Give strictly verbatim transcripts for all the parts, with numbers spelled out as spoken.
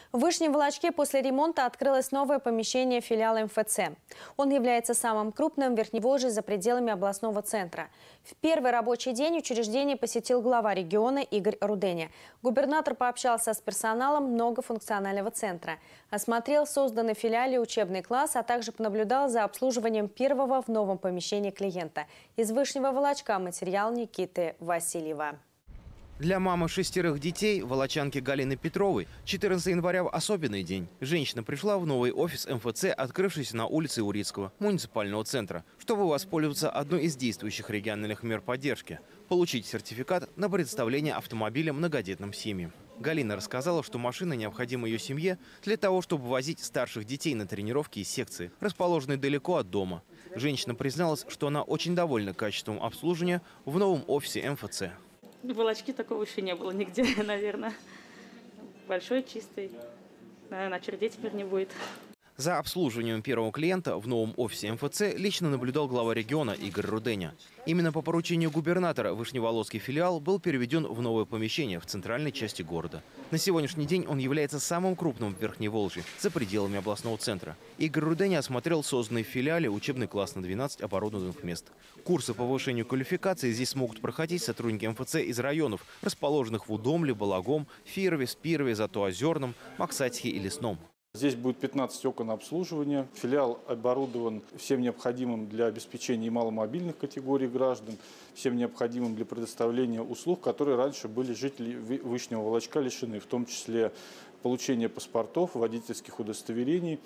В Вышнем Волочке после ремонта открылось новое помещение филиала эм эф цэ. Он является самым крупным в Верхневолжье за пределами областного центра. В первый рабочий день учреждение посетил глава региона Игорь Руденя. Губернатор пообщался с персоналом многофункционального центра, осмотрел созданный в филиале учебный класс, а также понаблюдал за обслуживанием первого в новом помещении клиента. Из Вышнего Волочка материал Никиты Васильева. Для мамы шестерых детей, волочанки Галины Петровой, четырнадцатого января – особенный день. Женщина пришла в новый офис эм эф цэ, открывшийся на улице Урицкого, муниципального центра, чтобы воспользоваться одной из действующих региональных мер поддержки – получить сертификат на предоставление автомобиля многодетным семьям. Галина рассказала, что машина необходима ее семье для того, чтобы возить старших детей на тренировки и секции, расположенные далеко от дома. Женщина призналась, что она очень довольна качеством обслуживания в новом офисе эм эф цэ. В Волочке такого еще не было нигде, наверное. Большой, чистый. Наверное, очередей теперь не будет. За обслуживанием первого клиента в новом офисе эм эф цэ лично наблюдал глава региона Игорь Руденя. Именно по поручению губернатора Вышневолодский филиал был переведен в новое помещение в центральной части города. На сегодняшний день он является самым крупным в Верхневолжье за пределами областного центра. Игорь Руденя осмотрел созданный в филиале учебный класс на двенадцать оборудованных мест. Курсы по повышению квалификации здесь смогут проходить сотрудники эм эф цэ из районов, расположенных в Удомле, Балагом, Фирове, Спирове, Затоозерном, Максатихе и Лесном. Здесь будет пятнадцать окон обслуживания. Филиал оборудован всем необходимым для обеспечения и маломобильных категорий граждан, всем необходимым для предоставления услуг, которые раньше были жители Вышнего Волочка лишены, в том числе получения паспортов, водительских удостоверений.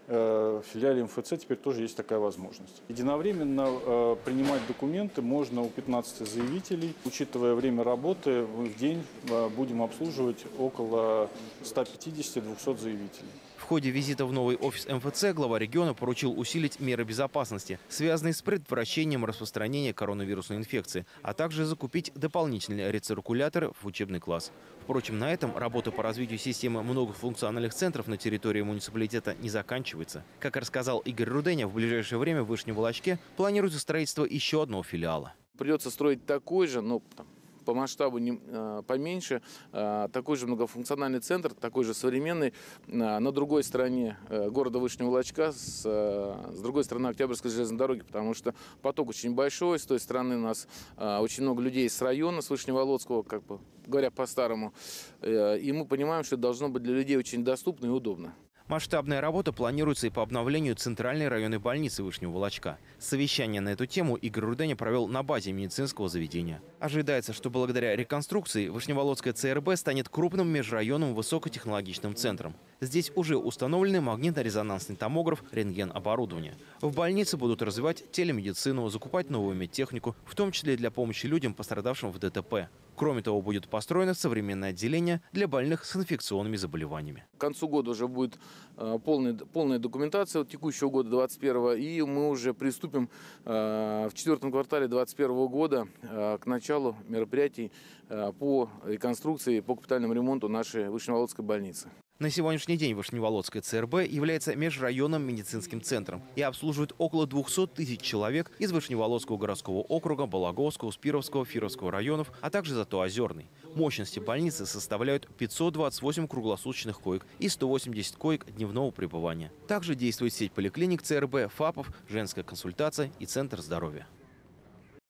В филиале эм эф цэ теперь тоже есть такая возможность. Единовременно принимать документы можно у пятнадцати заявителей. Учитывая время работы, в день будем обслуживать около ста пятидесяти — двухсот заявителей. В ходе визита в новый офис эм эф цэ глава региона поручил усилить меры безопасности, связанные с предотвращением распространения коронавирусной инфекции, а также закупить дополнительные рециркуляторы в учебный класс. Впрочем, на этом работа по развитию системы многофункциональных центров на территории муниципалитета не заканчивается. Как рассказал Игорь Руденя, в ближайшее время в Вышнем Волочке планируется строительство еще одного филиала. Придется строить такой же, но по масштабу не, поменьше, такой же многофункциональный центр, такой же современный, на другой стороне города Вышнего Волочка, с, с другой стороны Октябрьской железной дороги, потому что поток очень большой, с той стороны у нас очень много людей с района, с Вышневолодского, как бы говоря по-старому, и мы понимаем, что это должно быть для людей очень доступно и удобно. Масштабная работа планируется и по обновлению центральной районной больницы Вышнего Волочка. Совещание на эту тему Игорь Руденя провел на базе медицинского заведения. Ожидается, что благодаря реконструкции Вышневолодская цэ эр бэ станет крупным межрайонным высокотехнологичным центром. Здесь уже установлены магнитно-резонансный томограф, рентген-оборудование. В больнице будут развивать телемедицину, закупать новую медтехнику, в том числе для помощи людям, пострадавшим в дэ тэ пэ. Кроме того, будет построено современное отделение для больных с инфекционными заболеваниями. К концу года уже будет полная, полная документация текущего года двадцать первого, и мы уже приступим в четвертом квартале двадцать первого года к началу мероприятий по реконструкции, по капитальному ремонту нашей Вышневолодской больницы. На сегодняшний день Вышневолодская цэ эр бэ является межрайонным медицинским центром и обслуживает около двухсот тысяч человек из Вышневолодского городского округа, Балаговского, Спировского, Фировского районов, а также Затоозерный. Мощности больницы составляют пятьсот двадцать восемь круглосуточных коек и сто восемьдесят коек дневного пребывания. Также действует сеть поликлиник цэ эр бэ, ФАПов, женская консультация и центр здоровья.